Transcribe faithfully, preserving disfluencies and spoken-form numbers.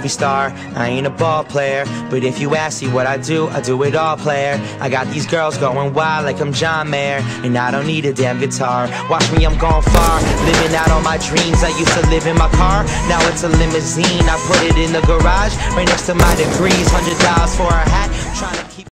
movie star, I ain't a ball player, but if you ask me what I do, I do it all, player. I got these girls going wild like I'm John Mayer, and I don't need a damn guitar. Watch me, I'm going far, living out all my dreams. I used to live in my car, now it's a limousine. I put it in the garage, right next to my degrees. Hundred dollars for a hat, trying to keep